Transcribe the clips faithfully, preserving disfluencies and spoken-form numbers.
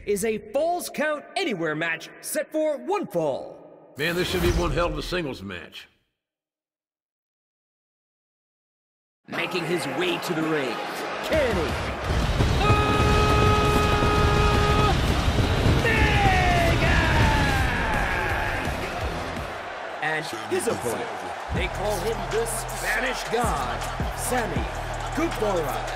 is a Falls Count Anywhere match set for one fall. Man, this should be one hell of a singles match. Making his way to the ring, Kenny Omega! And his opponent, they call him the Spanish God, Sammy Guevara.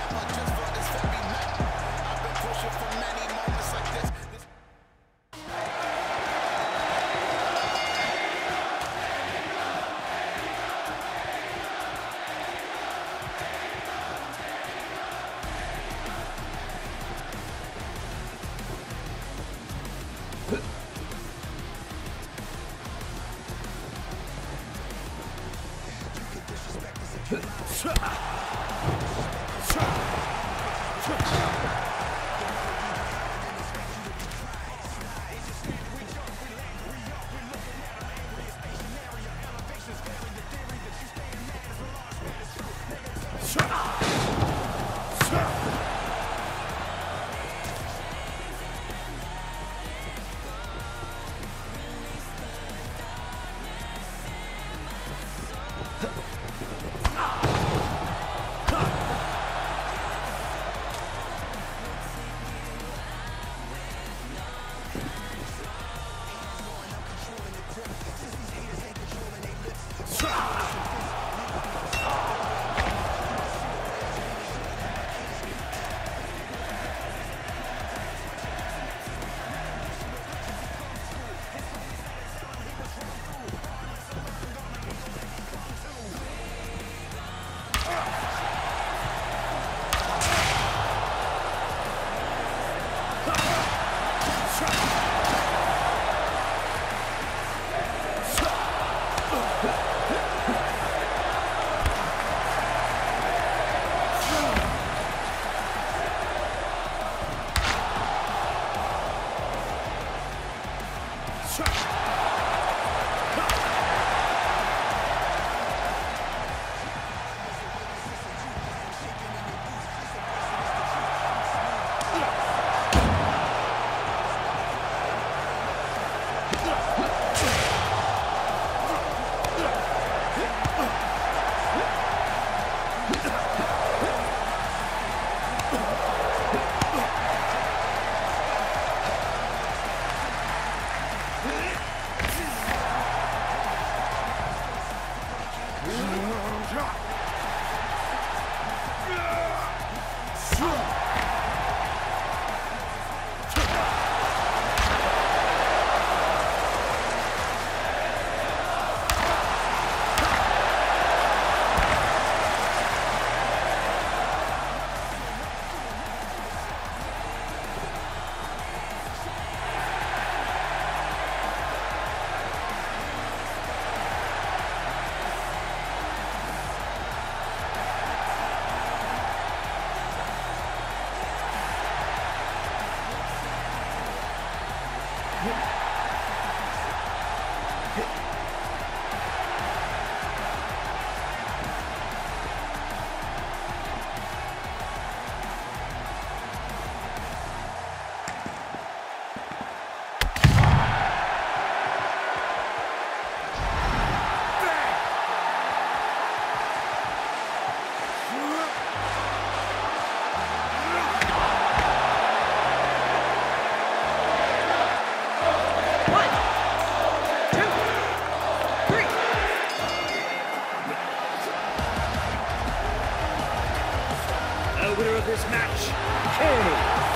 Winner of this match, Kenny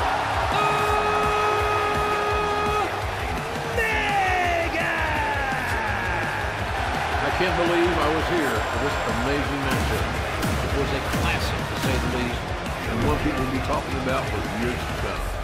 Omega! I can't believe I was here for this amazing matchup. It was a classic, to say the least, and one people will be talking about for years to come.